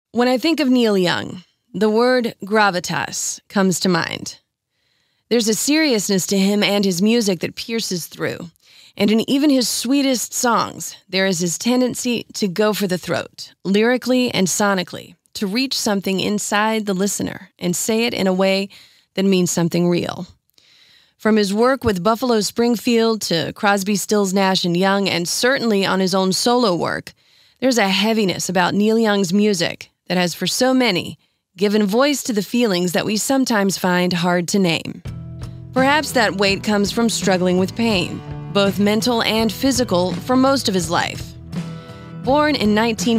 When I think of Neil Young, the word gravitas comes to mind. There's a seriousness to him and his music that pierces through. And in even his sweetest songs, there is his tendency to go for the throat, lyrically and sonically, to reach something inside the listener and say it in a way that means something real. From his work with Buffalo Springfield to Crosby, Stills, Nash & Young, and certainly on his own solo work, there's a heaviness about Neil Young's music that has, for so many, given voice to the feelings that we sometimes find hard to name. Perhaps that weight comes from struggling with pain, both mental and physical, for most of his life. Born in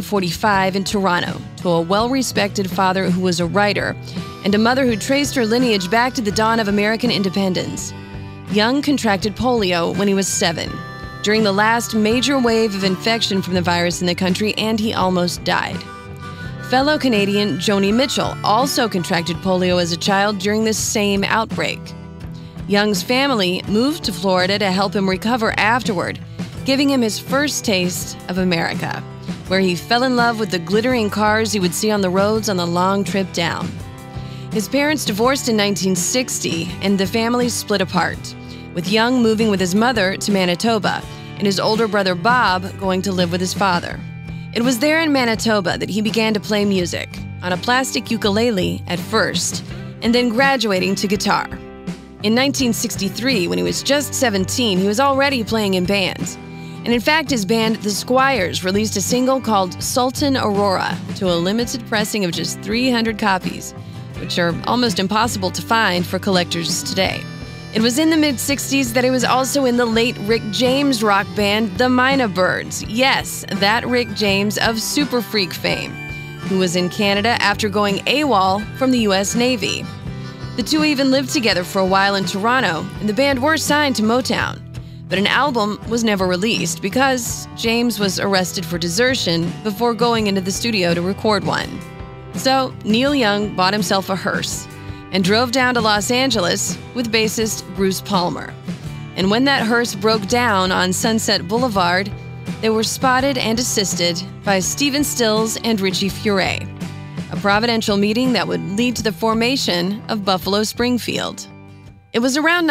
1945 in Toronto to a well-respected father who was a writer and a mother who traced her lineage back to the dawn of American independence, Young contracted polio when he was 7, during the last major wave of infection from the virus in the country, and he almost died. Fellow Canadian Joni Mitchell also contracted polio as a child during this same outbreak. Young's family moved to Florida to help him recover afterward, giving him his first taste of America, where he fell in love with the glittering cars he would see on the roads on the long trip down. His parents divorced in 1960, and the family split apart, with Young moving with his mother to Manitoba, and his older brother Bob going to live with his father. It was there in Manitoba that he began to play music, on a plastic ukulele at first, and then graduating to guitar. In 1963, when he was just 17, he was already playing in bands. And in fact, his band, The Squires, released a single called Sultan Aurora to a limited pressing of just 300 copies, which are almost impossible to find for collectors today. It was in the mid-60s that he was also in the late Rick James rock band, the Mina Birds. Yes, that Rick James of Super Freak fame, who was in Canada after going AWOL from the U.S. Navy. The two even lived together for a while in Toronto, and the band were signed to Motown. But an album was never released because James was arrested for desertion before going into the studio to record one. So Neil Young bought himself a hearse and drove down to Los Angeles with bassist Bruce Palmer. And when that hearse broke down on Sunset Boulevard, they were spotted and assisted by Stephen Stills and Richie Furay, a providential meeting that would lead to the formation of Buffalo Springfield. It was around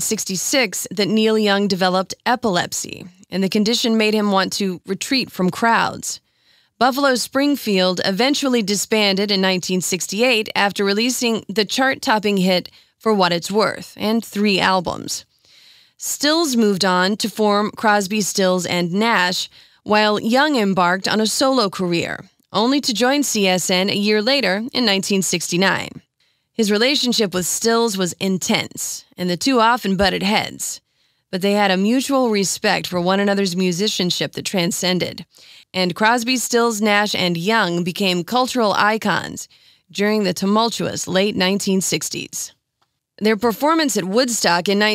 1966 that Neil Young developed epilepsy, and the condition made him want to retreat from crowds. Buffalo Springfield eventually disbanded in 1968 after releasing the chart-topping hit For What It's Worth and 3 albums. Stills moved on to form Crosby, Stills, and Nash, while Young embarked on a solo career, only to join CSN a year later in 1969. His relationship with Stills was intense, and the two often butted heads. But they had a mutual respect for one another's musicianship that transcended, and Crosby, Stills, Nash, and Young became cultural icons during the tumultuous late 1960s. Their performance at Woodstock in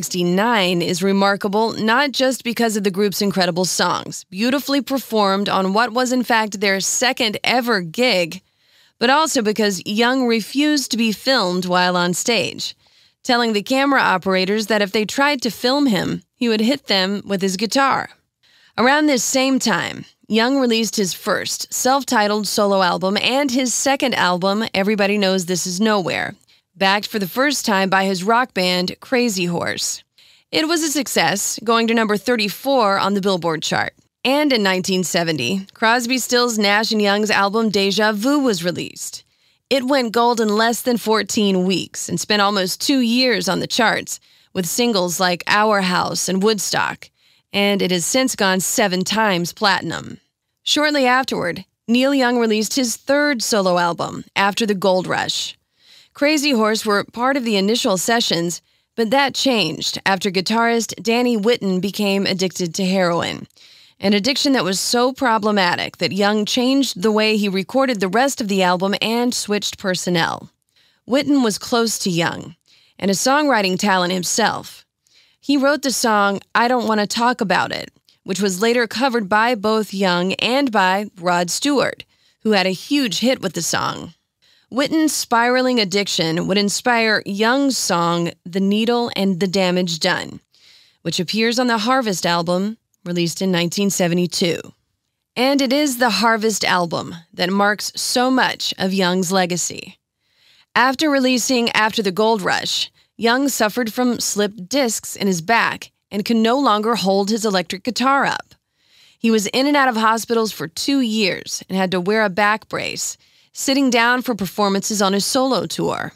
1969 is remarkable not just because of the group's incredible songs, beautifully performed on what was in fact their second ever gig, but also because Young refused to be filmed while on stage, telling the camera operators that if they tried to film him, he would hit them with his guitar. Around this same time, Young released his first self-titled solo album and his second album, Everybody Knows This Is Nowhere, backed for the first time by his rock band, Crazy Horse. It was a success, going to number 34 on the Billboard chart. And in 1970, Crosby, Stills, Nash & Young's album Deja Vu was released. It went gold in less than 14 weeks and spent almost 2 years on the charts, with singles like Our House and Woodstock, and it has since gone 7 times platinum. Shortly afterward, Neil Young released his third solo album, After the Gold Rush. Crazy Horse were part of the initial sessions, but that changed after guitarist Danny Whitten became addicted to heroin, an addiction that was so problematic that Young changed the way he recorded the rest of the album and switched personnel. Whitten was close to Young, and a songwriting talent himself. He wrote the song I Don't Want to Talk About It, which was later covered by both Young and by Rod Stewart, who had a huge hit with the song. Whitten's spiraling addiction would inspire Young's song The Needle and the Damage Done, which appears on the Harvest album, released in 1972. And it is the Harvest album that marks so much of Young's legacy. After releasing After the Gold Rush, Young suffered from slipped discs in his back and could no longer hold his electric guitar up. He was in and out of hospitals for 2 years and had to wear a back brace, sitting down for performances on his solo tour.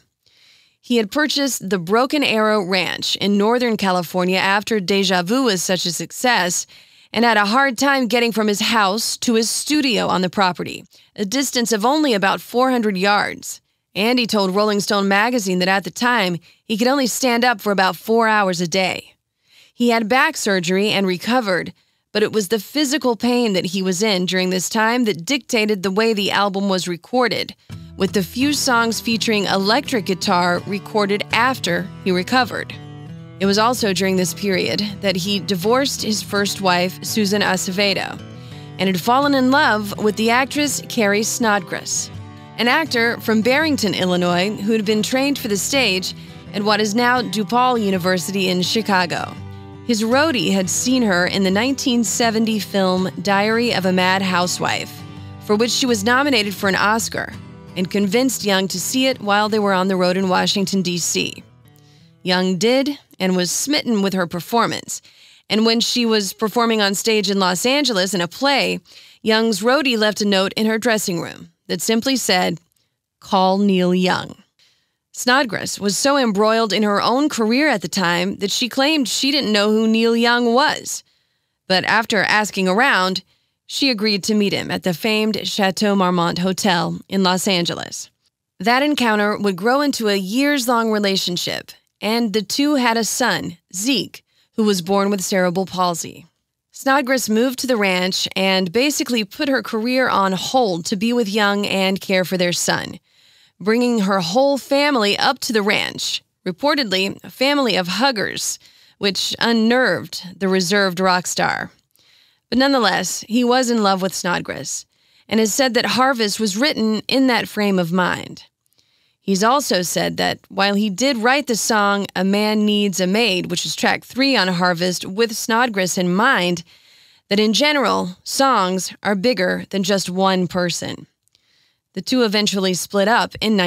He had purchased the Broken Arrow Ranch in Northern California after Deja Vu was such a success, and had a hard time getting from his house to his studio on the property, a distance of only about 400 yards. And he told Rolling Stone magazine that at the time, he could only stand up for about 4 hours a day. He had back surgery and recovered, but it was the physical pain that he was in during this time that dictated the way the album was recorded, with the few songs featuring electric guitar recorded after he recovered. It was also during this period that he divorced his first wife, Susan Acevedo, and had fallen in love with the actress Carrie Snodgrass, an actor from Barrington, Illinois, who had been trained for the stage at what is now DePaul University in Chicago. His roadie had seen her in the 1970 film Diary of a Mad Housewife, for which she was nominated for an Oscar, and convinced Young to see it while they were on the road in Washington, D.C. Young did, and was smitten with her performance. And when she was performing on stage in Los Angeles in a play, Young's roadie left a note in her dressing room that simply said, "Call Neil Young." Snodgrass was so embroiled in her own career at the time that she claimed she didn't know who Neil Young was. But after asking around, she agreed to meet him at the famed Chateau Marmont Hotel in Los Angeles. That encounter would grow into a years-long relationship, and the two had a son, Zeke, who was born with cerebral palsy. Snodgrass moved to the ranch and basically put her career on hold to be with Young and care for their son, bringing her whole family up to the ranch, reportedly a family of huggers, which unnerved the reserved rock star. But nonetheless, he was in love with Snodgrass, and has said that Harvest was written in that frame of mind. He's also said that while he did write the song A Man Needs a Maid, which is track 3 on Harvest, with Snodgrass in mind, that in general, songs are bigger than just one person. The two eventually split up in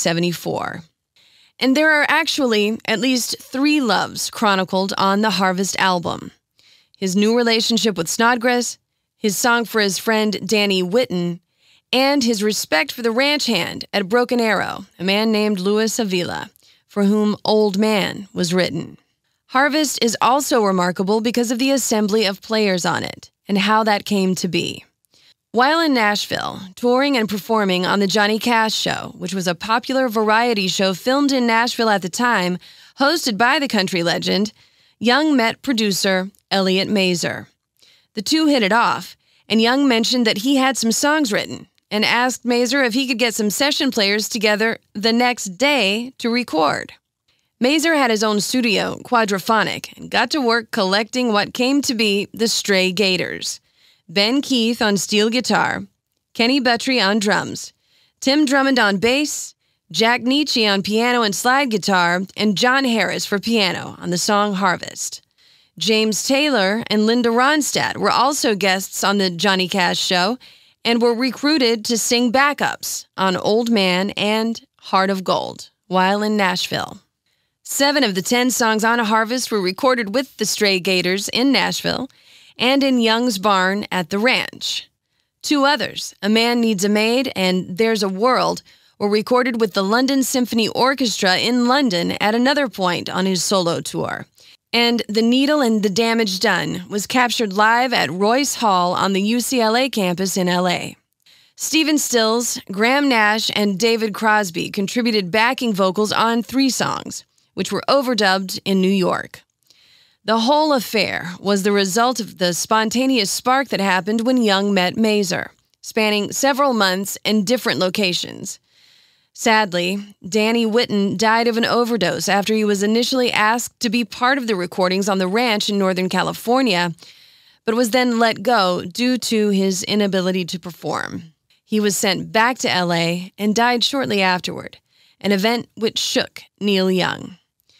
1974. And there are actually at least 3 loves chronicled on the Harvest album: his new relationship with Snodgrass, his song for his friend Danny Whitten, and his respect for the ranch hand at Broken Arrow, a man named Luis Avila, for whom Old Man was written. Harvest is also remarkable because of the assembly of players on it, and how that came to be. While in Nashville, touring and performing on the Johnny Cash Show, which was a popular variety show filmed in Nashville at the time, hosted by the country legend, Young met producer Elliot Mazer. The two hit it off, and Young mentioned that he had some songs written, and asked Mazer if he could get some session players together the next day to record. Mazer had his own studio, Quadraphonic, and got to work collecting what came to be the Stray Gators: Ben Keith on steel guitar, Kenny Buttrey on drums, Tim Drummond on bass, Jack Nietzsche on piano and slide guitar, and John Harris for piano on the song Harvest. James Taylor and Linda Rondstadt were also guests on the Johnny Cash Show, and were recruited to sing backups on Old Man and Heart of Gold while in Nashville. 7 of the 10 songs on Harvest were recorded with the Stray Gators in Nashville and in Young's barn at the ranch. 2 others, A Man Needs a Maid and There's a World, were recorded with the London Symphony Orchestra in London at another point on his solo tour. And The Needle and the Damage Done was captured live at Royce Hall on the UCLA campus in LA. Stephen Stills, Graham Nash, and David Crosby contributed backing vocals on 3 songs, which were overdubbed in New York. The whole affair was the result of the spontaneous spark that happened when Young met Mazer, spanning several months and different locations. Sadly, Danny Whitten died of an overdose after he was initially asked to be part of the recordings on the ranch in Northern California, but was then let go due to his inability to perform. He was sent back to LA and died shortly afterward, an event which shook Neil Young.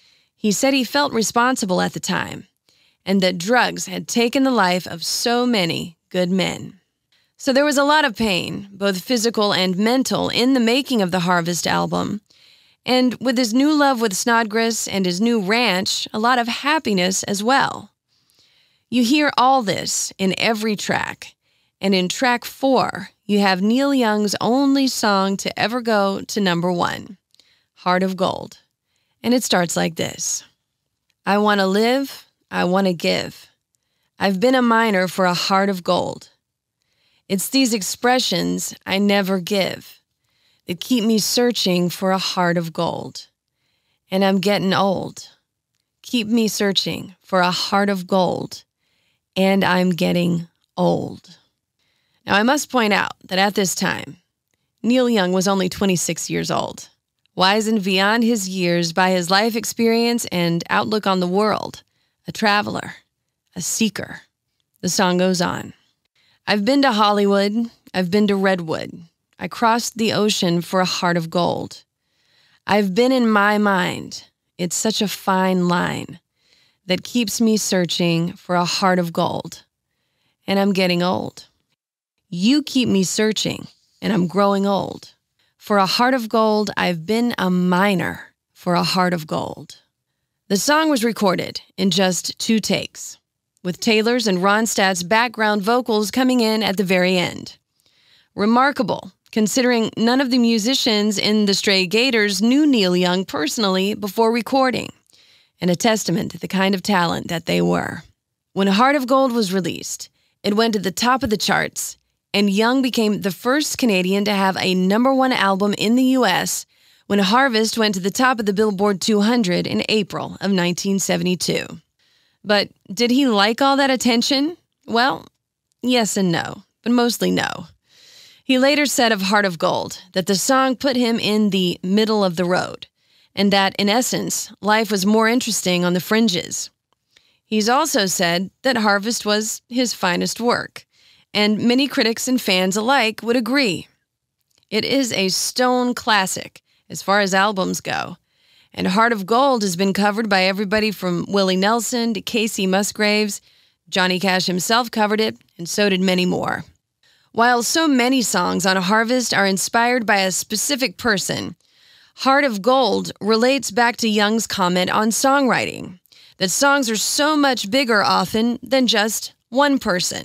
He said he felt responsible at the time, and that drugs had taken the life of so many good men. So there was a lot of pain, both physical and mental, in the making of the Harvest album. And with his new love with Snodgrass and his new ranch, a lot of happiness as well. You hear all this in every track. And in track 4, you have Neil Young's only song to ever go to number 1, Heart of Gold. And it starts like this. I want to live, I want to give. I've been a miner for a heart of gold. It's these expressions I never give that keep me searching for a heart of gold. And I'm getting old. Keep me searching for a heart of gold. And I'm getting old. Now, I must point out that at this time, Neil Young was only 26 years old, wizened beyond his years by his life experience and outlook on the world, a traveler, a seeker. The song goes on. I've been to Hollywood, I've been to Redwood. I crossed the ocean for a heart of gold. I've been in my mind. It's such a fine line that keeps me searching for a heart of gold. And I'm getting old. You keep me searching, and I'm growing old. For a heart of gold, I've been a miner for a heart of gold. The song was recorded in just 2 takes, with Taylor's and Rondstadt's background vocals coming in at the very end. Remarkable, considering none of the musicians in the Stray Gators knew Neil Young personally before recording, and a testament to the kind of talent that they were. When Heart of Gold was released, it went to the top of the charts, and Young became the first Canadian to have a number 1 album in the U.S. when Harvest went to the top of the Billboard 200 in April of 1972. But did he like all that attention? Well, yes and no, but mostly no. He later said of Heart of Gold that the song put him in the middle of the road, and that, in essence, life was more interesting on the fringes. He's also said that Harvest was his finest work, and many critics and fans alike would agree. It is a stone classic as far as albums go, and Heart of Gold has been covered by everybody from Willie Nelson to Casey Musgraves. Johnny Cash himself covered it, and so did many more. While so many songs on Harvest are inspired by a specific person, Heart of Gold relates back to Young's comment on songwriting, that songs are so much bigger often than just one person.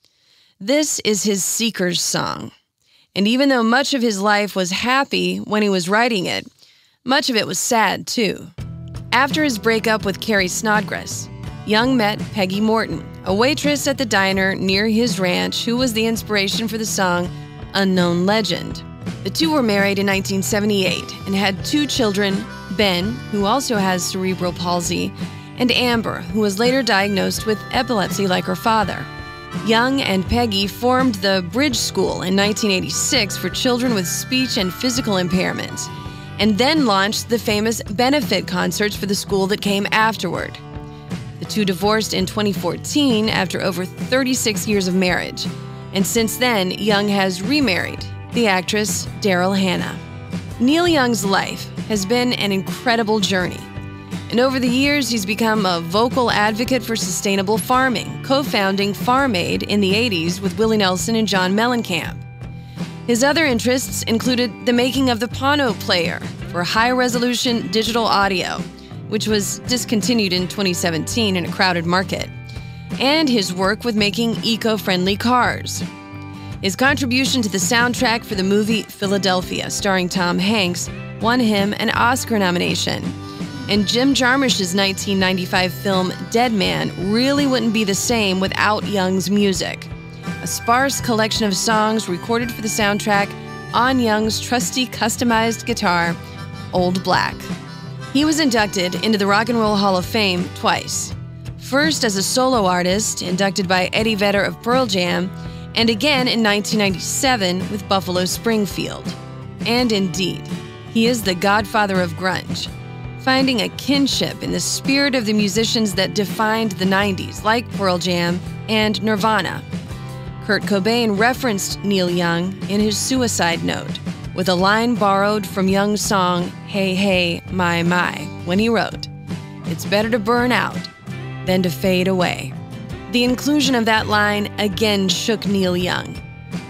This is his seeker's song, and even though much of his life was happy when he was writing it, much of it was sad, too. After his breakup with Carrie Snodgrass, Young met Peggy Morton, a waitress at the diner near his ranch who was the inspiration for the song Unknown Legend. The two were married in 1978 and had 2 children, Ben, who also has cerebral palsy, and Amber, who was later diagnosed with epilepsy like her father. Young and Peggy formed the Bridge School in 1986 for children with speech and physical impairments, and then launched the famous benefit concerts for the school that came afterward. The two divorced in 2014 after over 36 years of marriage, and since then, Young has remarried the actress Daryl Hannah. Neil Young's life has been an incredible journey, and over the years, he's become a vocal advocate for sustainable farming, co-founding Farm Aid in the 80s with Willie Nelson and John Mellencamp. His other interests included the making of the Pono player for high-resolution digital audio, which was discontinued in 2017 in a crowded market, and his work with making eco-friendly cars. His contribution to the soundtrack for the movie Philadelphia, starring Tom Hanks, won him an Oscar nomination. And Jim Jarmusch's 1995 film Dead Man really wouldn't be the same without Young's music. A sparse collection of songs recorded for the soundtrack on Young's trusty customized guitar, Old Black. He was inducted into the Rock and Roll Hall of Fame twice. First as a solo artist, inducted by Eddie Vedder of Pearl Jam, and again in 1997 with Buffalo Springfield. And indeed, he is the godfather of grunge, finding a kinship in the spirit of the musicians that defined the 90s, like Pearl Jam and Nirvana. Kurt Cobain referenced Neil Young in his Suicide Note, with a line borrowed from Young's song Hey Hey My My, when he wrote, "It's better to burn out than to fade away." The inclusion of that line again shook Neil Young,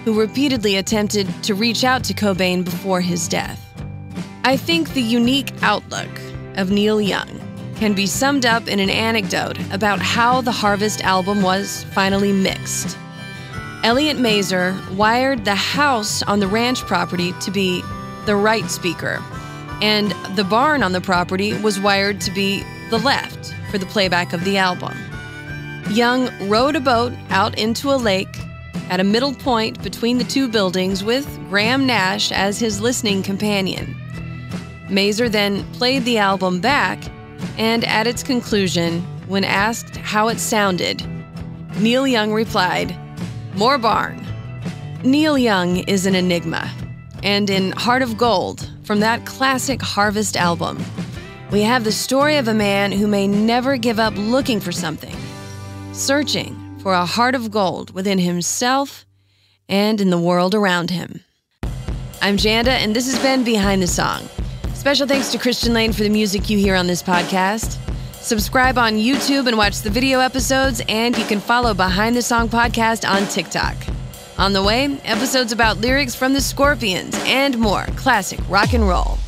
who repeatedly attempted to reach out to Cobain before his death. I think the unique outlook of Neil Young can be summed up in an anecdote about how the Harvest album was finally mixed. Elliot Mazer wired the house on the ranch property to be the right speaker, and the barn on the property was wired to be the left for the playback of the album. Young rowed a boat out into a lake at a middle point between the two buildings with Graham Nash as his listening companion. Mazer then played the album back, and at its conclusion, when asked how it sounded, Neil Young replied, "More barn." Neil Young is an enigma, and in Heart of Gold, from that classic Harvest album, we have the story of a man who may never give up looking for something, searching for a heart of gold within himself and in the world around him. I'm Janda, and this has been Behind the Song. Special thanks to Christian Lane for the music you hear on this podcast. Subscribe on YouTube and watch the video episodes, and you can follow Behind the Song podcast on TikTok. On the way, episodes about lyrics from the Scorpions and more classic rock and roll.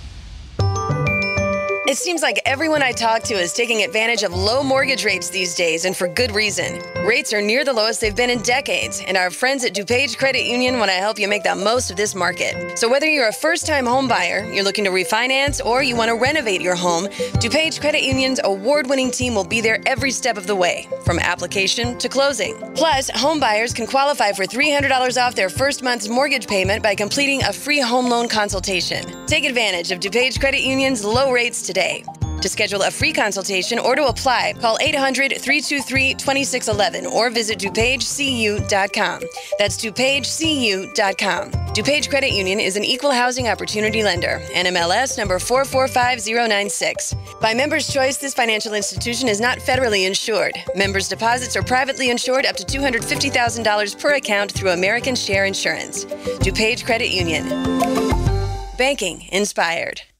It seems like everyone I talk to is taking advantage of low mortgage rates these days, and for good reason. Rates are near the lowest they've been in decades, and our friends at DuPage Credit Union want to help you make the most of this market. So whether you're a first-time home buyer, you're looking to refinance, or you want to renovate your home, DuPage Credit Union's award-winning team will be there every step of the way, from application to closing. Plus, home buyers can qualify for $300 off their first month's mortgage payment by completing a free home loan consultation. Take advantage of DuPage Credit Union's low rates today. To schedule a free consultation or to apply, call 800-323-2611 or visit DuPageCU.com. That's DuPageCU.com. DuPage Credit Union is an equal housing opportunity lender. NMLS number 445096. By Members' Choice, this financial institution is not federally insured. Members' deposits are privately insured up to $250,000 per account through American Share Insurance. DuPage Credit Union. Banking inspired.